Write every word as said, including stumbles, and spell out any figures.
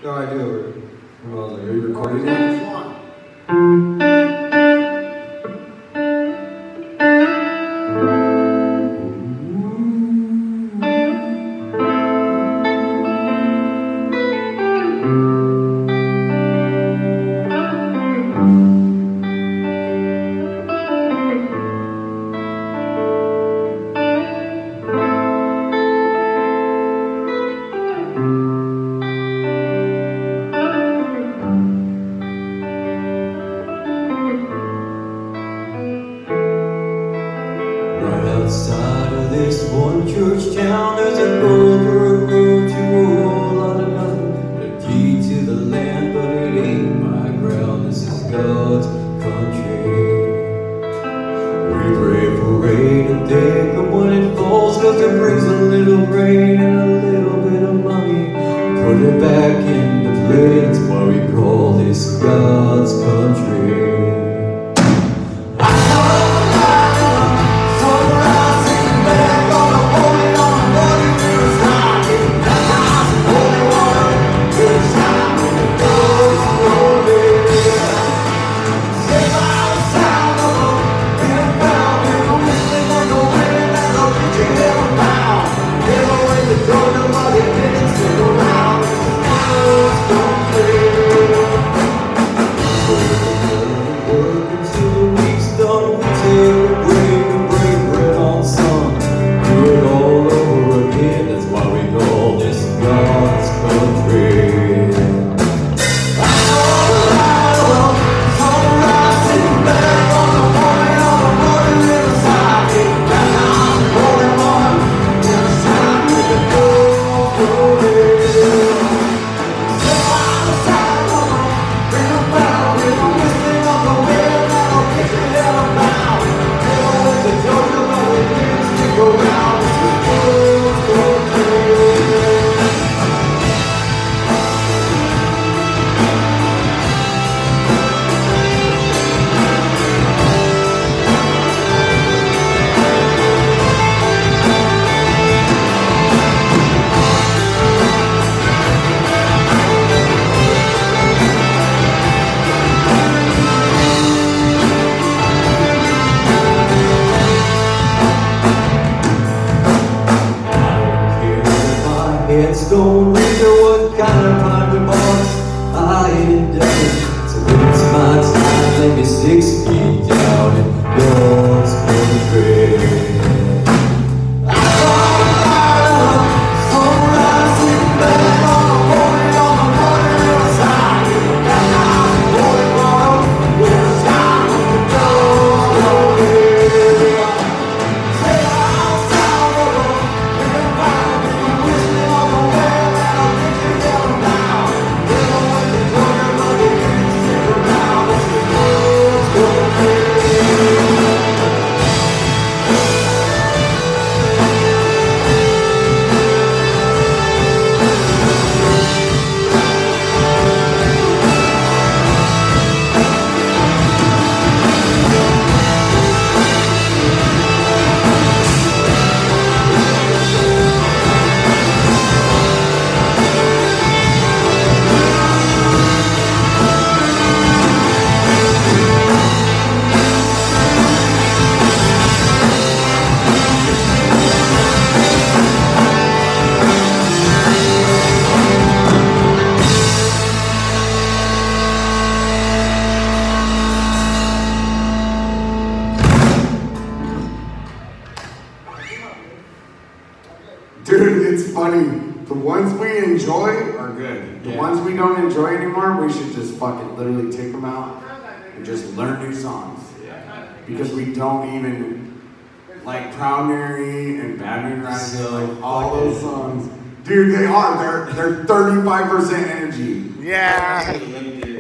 No, I do. Well, are you recording it? Outside of this one church town, there's a gold dirt road to a whole lot of nothing. The key to the land, but it ain't my ground. This is God's country. We pray for rain and thank Him when it falls, 'cause it brings a little rain and a little bit of money. Put it back into play, that's why we call this God's country. Headstone reader, what kind of private box I ain't done. So when it's my time, let me six feet down in God's country. Dude, it's funny. The ones we enjoy are good. The yeah. ones we don't enjoy anymore, we should just fucking literally take them out and just learn new songs. Yeah. Because we don't even, like Proud Mary and Bad Moon Rising, like all those songs. Dude, they are. They're, they're thirty-five percent energy. Yeah.